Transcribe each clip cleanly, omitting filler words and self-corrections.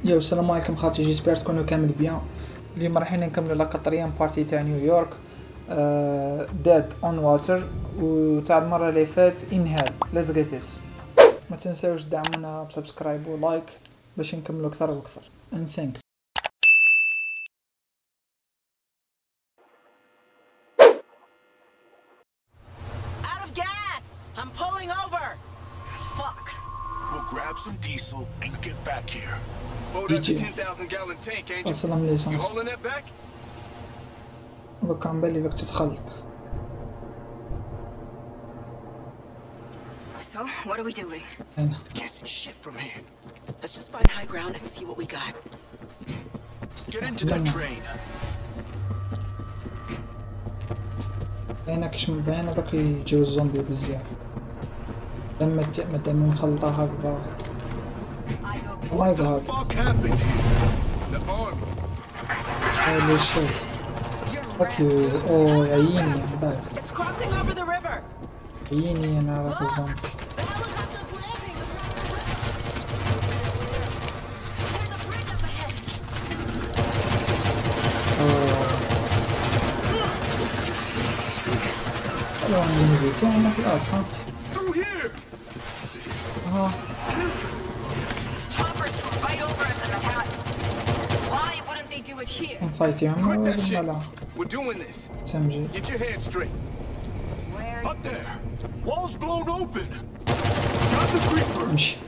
يو السلام عليكم خاطري، جيسبر تكونوا كامل بيان. اليوم رايحين نكملوا لا قطريان بارتي تاع نيويورك ديد اون واتر، وتاع المره اللي فات انهال. ليتس جيت ذس. ما تنساوش دعمونا بسبسكرايب ولايك باش نكملوا اكثر واكثر. and thanks. Out of gas! I'm pulling over! Fuck! We'll grab some diesel and get back here. Oh, that's a 10,000-gallon tank, ain't you? السلام عليكم. You holding that back? دوك عم بالي دوك تتخلط. So, what are we doing? هنا Can't see shit from here. Let's just find high ground and see what we got. Get into that train. هنا كش من بين هذاك يجيو الزومبي بزاف. لما مخلطة هكذا. Oh my god. What the fuck happened here? The army. Holy shit. Fuck you. Oh عييني I'm back. It's crossing over the river! عييني أنا هذاك الزومبي. The helicopter's landing! There's a bridge up ahead! حلو عندي بيت أنا في الأرض ها. Through here. ها. Right over us in Manhattan. Why wouldn't they do it here? نفايتيهم Quit that shit. ولا We're doing this. تمجي. Get your head straight. Where? Up there. Wall's blown open. Got the creeper. امشي.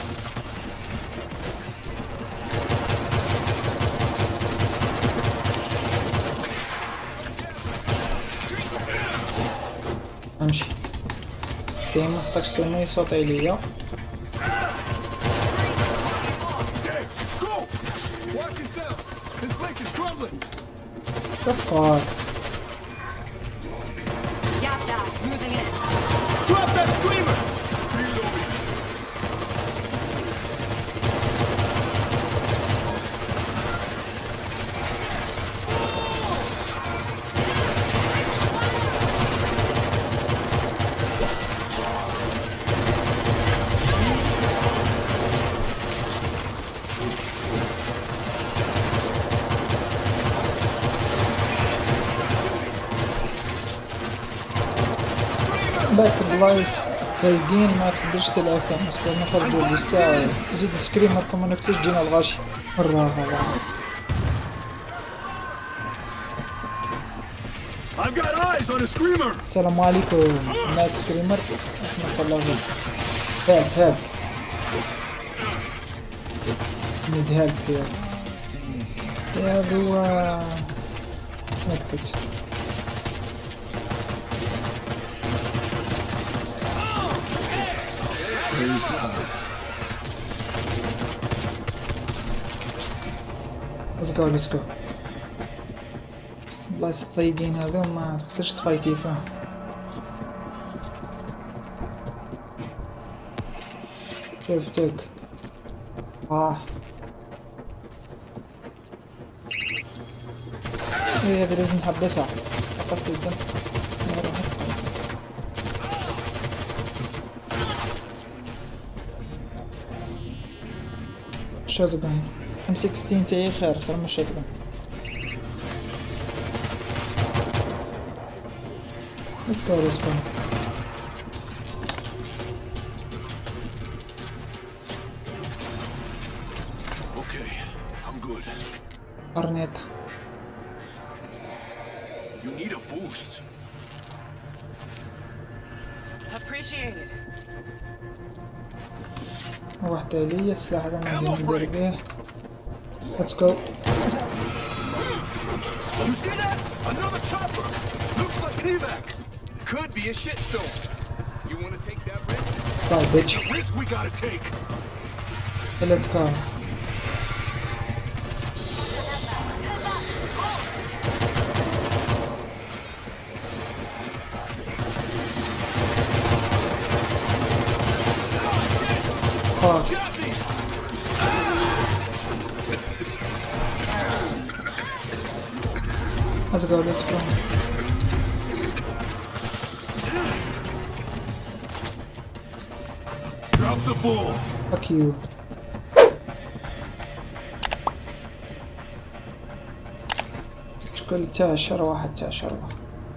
امشي. ديما خطاكش ديما يصوتي ليا. Stairs. Go. Watch yourselves. This place is crumbling. The fuck. Gas that. Moving in. Drop that screamer. Reloading. باك بلايص رايقين ما تقدرش تلعب فيهم، باسكو نخرجو للساعة زيد السكريمر كون منكتوش جينا الغاشي. بالراحة I've got eyes on a screamer. السلام عليكم مات سكريمر. احنا طلعوه. هاب نيد هيلب هير. هذا هو متكت. Praise God. let's go. بلايص ضيقين هذو ما تقدرش تفايتي فيهم. شفتك. ايه هذه لازم نحبسها. قصت الدم. شوتغن M16 تاعي خير من الشوتغن. let's go. Okay, I'm good. أرنيتا. You need a boost. Appreciate it. واحدة ليا السلاح هذا ما ندير ندير بيه. let's go. You see that? Another chopper. Looks like an evac. Could be a shitstorm. You want to take that risk? bye bitch. The risk we gotta take. let's go. fuck. let's go. Drop the bull. Fuck you. شكون تاع الشروة واحد تاع الشروة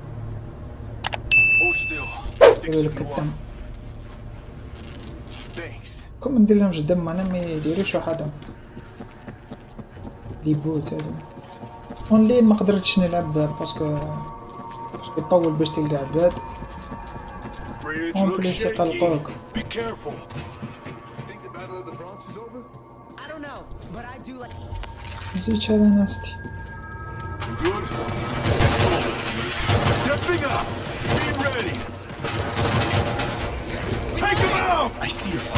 Hold still. يديروا لك الدم Thanks. كون ندير لهمش دم انا ما يديروش وحدهم لي بوت هذو اونلاين ما قدرتش نلعب باسكو يطول باش تلقى عباد Bridge اون looks بليس shaky. يقلقوك Be careful. Think the Battle of the Bronx is over? I don't know, but I do like. زيد هذا ناستي You good? Stepping up. Be ready. Take him out. I see a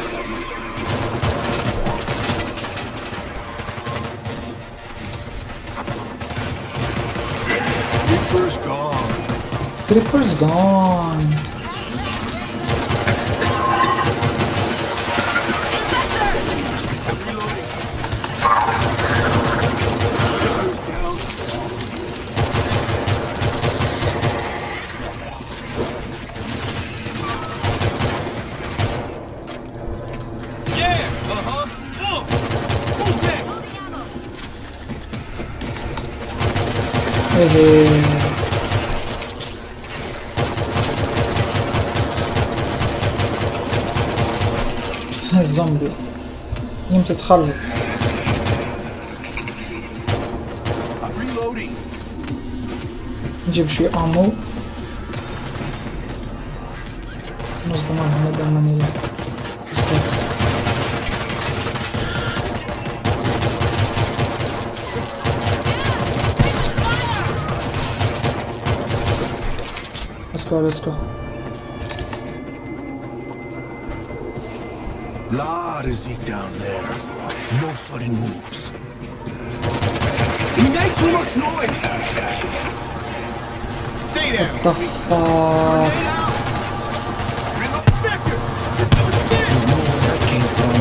Reaper's gone. Creeper's gone. Reaper's down. Yeah. Who's next? الزومبي يمتى تخلط I'm reloading. نجيب شوي امو نصدم عنها دمني له let's go Lot of Zeke down there. No sudden moves. You make too much noise. Stay down. the fuck Vector. that came from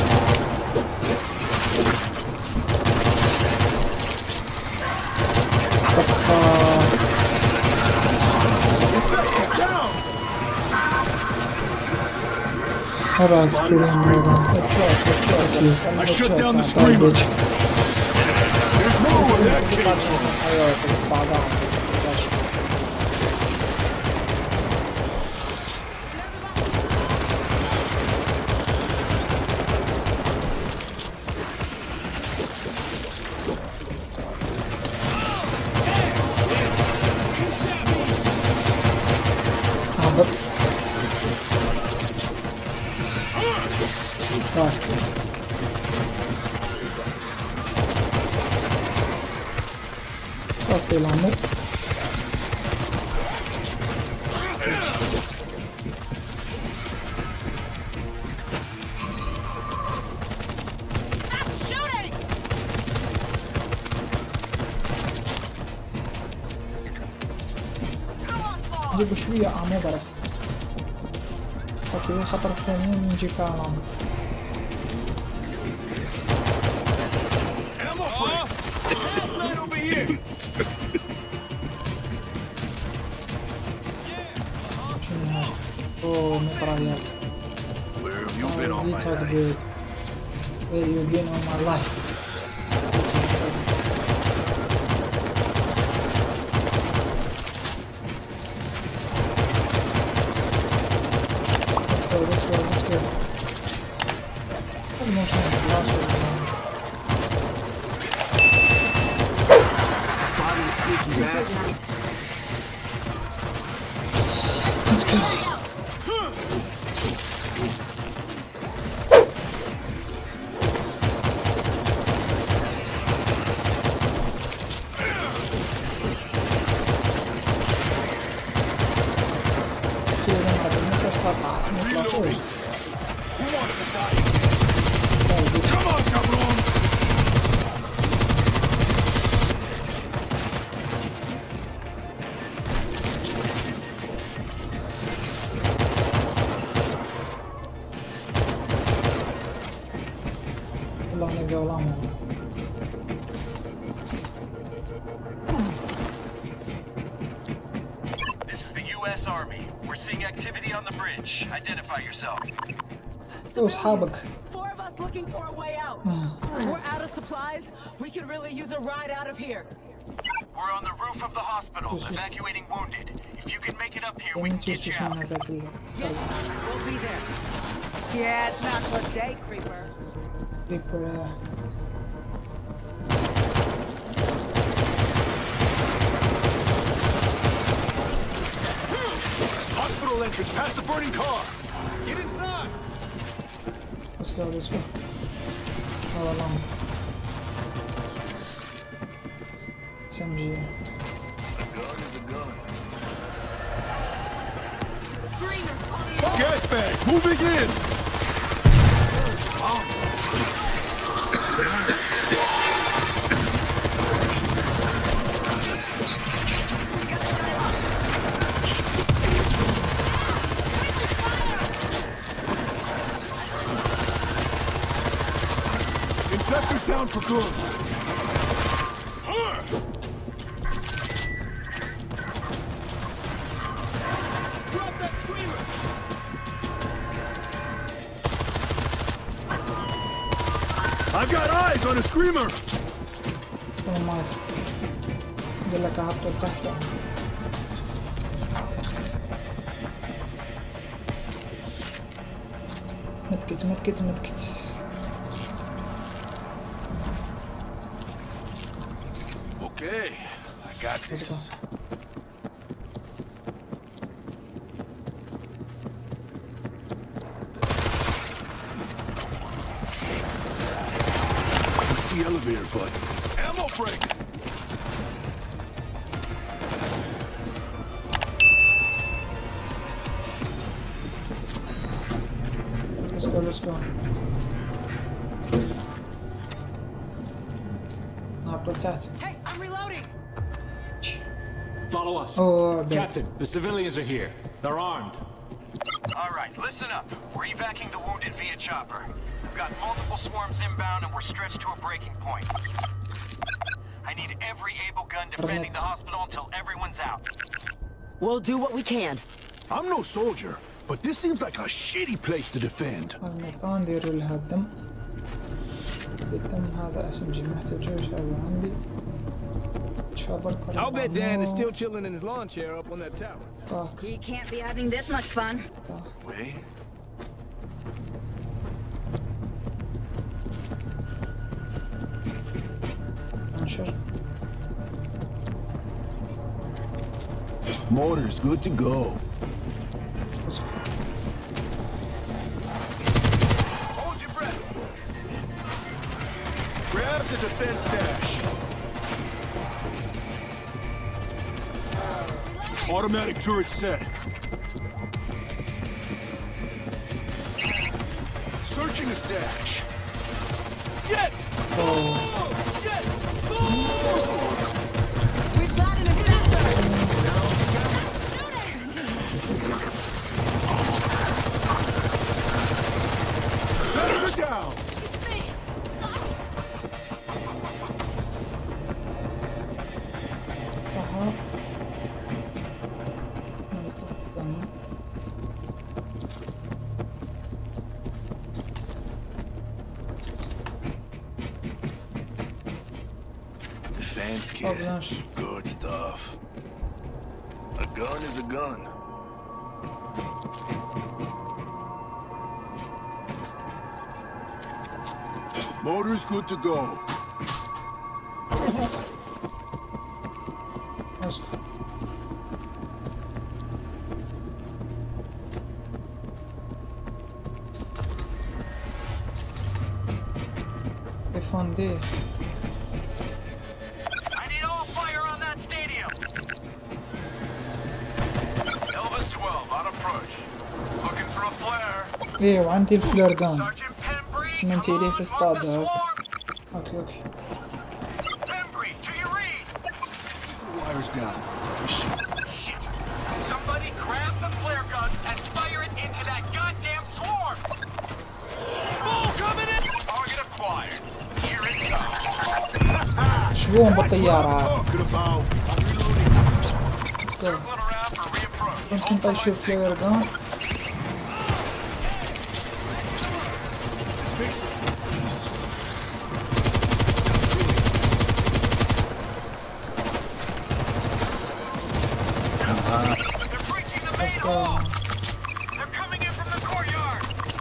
the fuck هذا سكريم هذا I shut down the screamer. There's more where that came from. ايوه بعضها هبط خلاص العمر Shooting! نجيب شوية أعمى برك اوكي خطر الثانية نجيب فيها العمر Ammo break. Right over here. شنو هذا؟ اوه مطريات Where have you been all my Let's talk life? about where you've been all my life. Let's go. هذا مو شنو خلاص Spotted a sneaky bastard. Let's go. Reloading. Who wants to die? Come on, cabrones. والله نلقى والله This is the U.S. Army. We're seeing activity on the bridge. Identify yourself. واصحابك Four of us looking for a way out. We're out of supplies. We could really use a ride out of here. We're on the roof of the hospital, Just- evacuating wounded. If you can make it up here, we دايما can get you تشوف من out. هذاك Yes, we'll be there. Yeah, it's not your day, creeper. الكريبر. Hospital entrance past the burning car. Get inside. Let's go, let's go. Oh, long. SMG. A gun is a gun. Screamer, Gas bag moving in. Infector's down for good. Drop that screamer. I've got eyes on a screamer. Oh my. قال لك احطه لتحت. متكت متكت متكت. Okay, I got Let's this. go. Push the elevator button. Ammo break. Let's go, let's go. نحطه لتحت. Hey, I'm reloading. Follow us. Oh, bad. Captain, the civilians are here. They're armed. All right, listen up. We're evacuating the wounded via chopper. We've got multiple swarms inbound and we're stretched to a breaking point. I need every able gun defending the hospital until everyone's out. We'll do what we can. I'm no soldier, but this seems like a shitty place to defend. الميطان نديرو لها الدم. الدم هذا SMG محتاجوش هذا عندي. شفا بركة. I'll bet Dan is still chilling in his lawn chair up on that tower. طاق. He can't be having this much fun. Wait. انشر. Motor's good to go. Hold your breath. Grab the defense stash. Automatic turret set. Searching the stash. Jet! Oh, shit! We've got an infector. Predator down! صحاب. Defense kit. بلاش. Good stuff. A gun is a gun. Motor's good to go. بس. يفندي. I need all fire on that stadium. Elvis 12 on approach. Looking for a flare. ايه وعندي الفلير جان. Sergeant Pembry, اسمنتي come لي on, في mark the استاد. swarm. اوكي اوكي. Pembry, do you read? Wires down. Shit. Shit. Somebody grab the flare gun and fire it into that goddamn swarm. Bull coming in. Target acquired. Here it comes. شوهم That's what I'm بالطيارة. talking about. I'm reloading. Let's go. Circling around for reapproach. يمكن طيشوا فلير جان. Let's make some peace. They're breaching the main go. hall. They're coming in from the courtyard.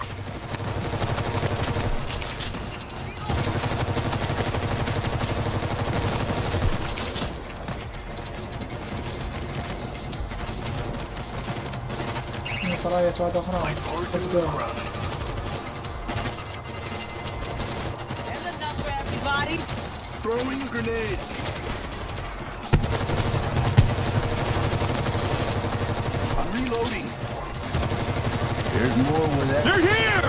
طرايات واحدة أخرى. Let's go. There's enough for everybody. Throwing a grenade. I'm reloading. There's more where that. They're here!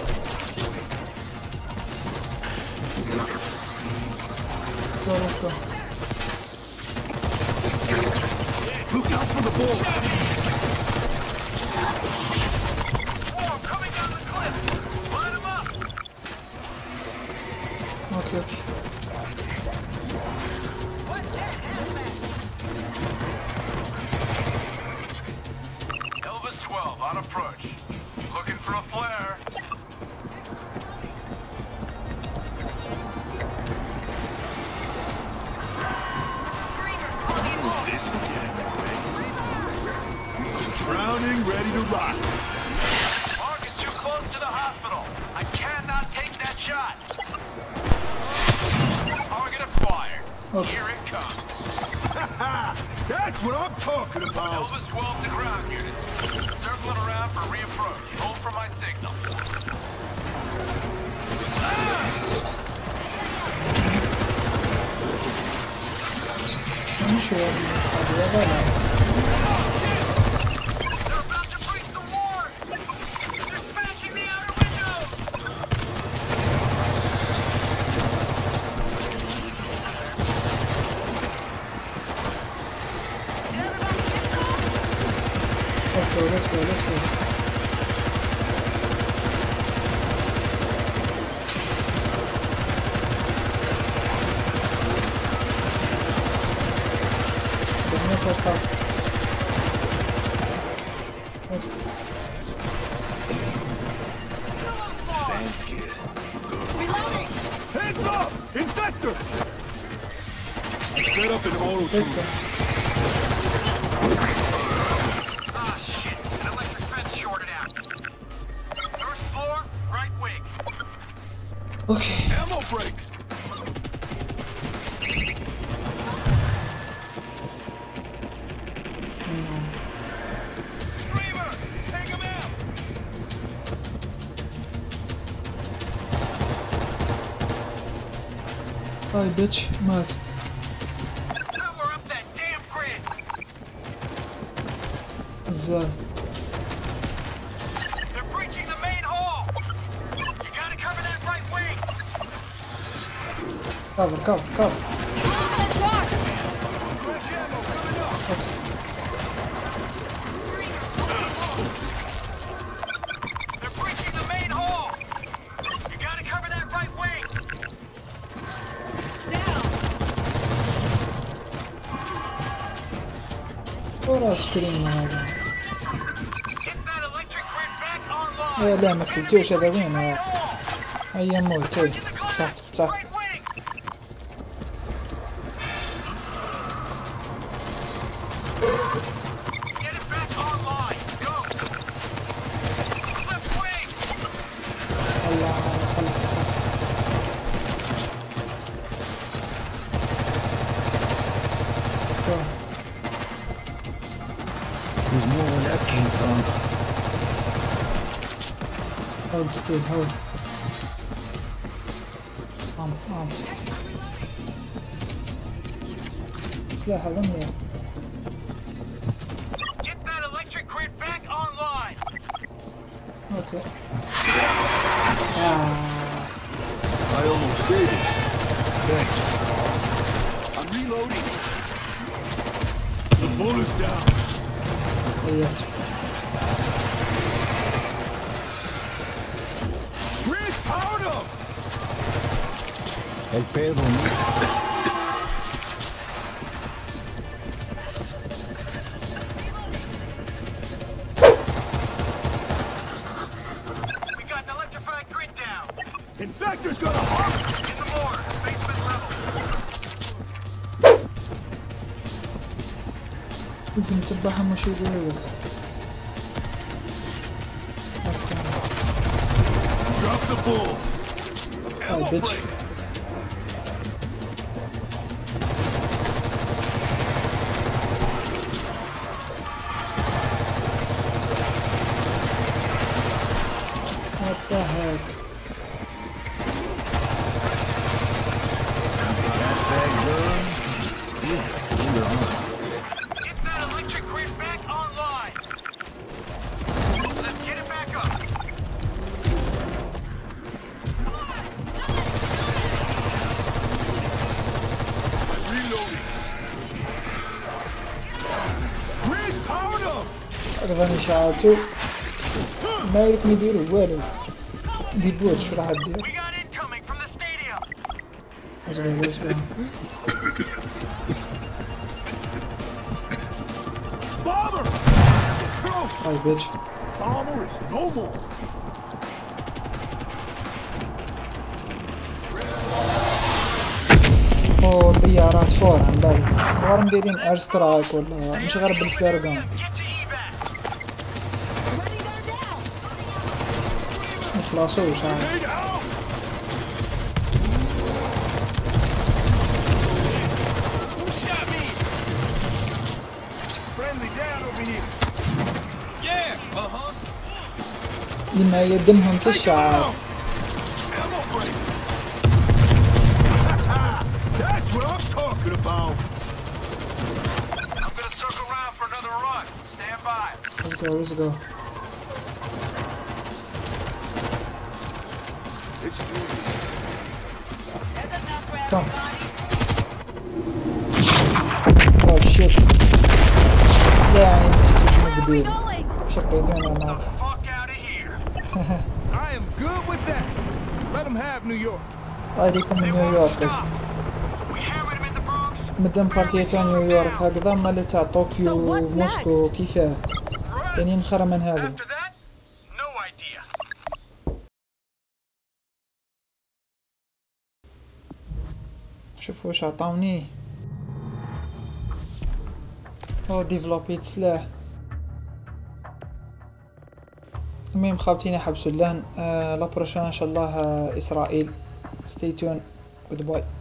Let's go. Look out for the bull. Swarm coming down the cliff. Line them up. Okay, okay. Elvis 12 on approach. Looking for a flare. This will get in your way. Drowning, ready to rock. Mark is too close to the hospital. I cannot take that shot. Target acquired. Okay. Here it comes. That's what I'm talking about. Elvis 12 to ground units. Circling around for reapproach. Hold for my signal. I'm sure this will be a They're about to breach the ward. They're smashing the outer window. Let's go, let's go, let's go. Terminator Sas. Let's go. Thanks, kid. Reloading. Heads up! Infector! I set up an auto Let's tune. go. Ah, shit. An electric fence shorted out. First floor, right wing. Okay. Ammo break! No. Screamer! Take him out! Hi bitch, مات. Power up that damn grid! الزال. They're breaching the main hall! You gotta cover that right wing! كفر كفر كفر. Bridge ammo coming up! They're breaching the main hall! You gotta cover that right wing! ورا سكرين هذا. Get that electric grid back online! إيه لا ما كتبتوش هذا وين هذا. هيا موت هي. In the corner, بصحتك بصحتك. right wing! Get it back online! Go! Left wing! الله خليك بصحتك. Go. There's more where that came from. Hold still, hold. سلاح هذا منين؟ Get that electric grid back online! اوكي. I almost did it. Thanks. I'm reloading. The bull is down. غيرت. Grid's powered up! El pedo, ¿no? We got the electrified grid down! Infector's gonna harm! In the mortar, basement level! لازم نتبعهم وش يقولوا. Drop the bull. هاي بيتش. What the heck? Gas bag done. Yes, you're on. Get that electric grid back online. Let's get it back up. Reloading. Grid's powered up. أيضا إشعاعاته ما يلكم يديروا والو. دي بوت شو راح تدير؟ We got incoming from the stadium. اصبر. Bomber. Close. هاي بيتش. Bomber is no more. أوه طيارات فور عن بالك. فور مديرين اير سترايك ولا مش غير بالفيرغان. يخلصوش عاد. Take out. Who shot me? Friendly down over here. Yeah. Uh-huh. لما يدمهم تشعر. Ammo break. That's what I'm talking about. I'm gonna circle around for another run. Stand by. Let's go. Let's do this. Come. Oh shit. لا يعني انتو شنو بدون شقيتين هناك. Fuck out of here. I am good with that. Let them have New York. الله يريكم من نيويورك بس. We hammered him in the Bronx. مدام بارتية تاع نيويورك هكذا مال تاع طوكيو وموسكو كيفاه يعني نخرى من هذا. After that, no idea. شوفوا واش عطاوني. او ديفلوبيت سلاح. المهم خاوتيني حبسوا اللهن. لا بروشان ان شاء الله اسرائيل. ستي تون. جود باي.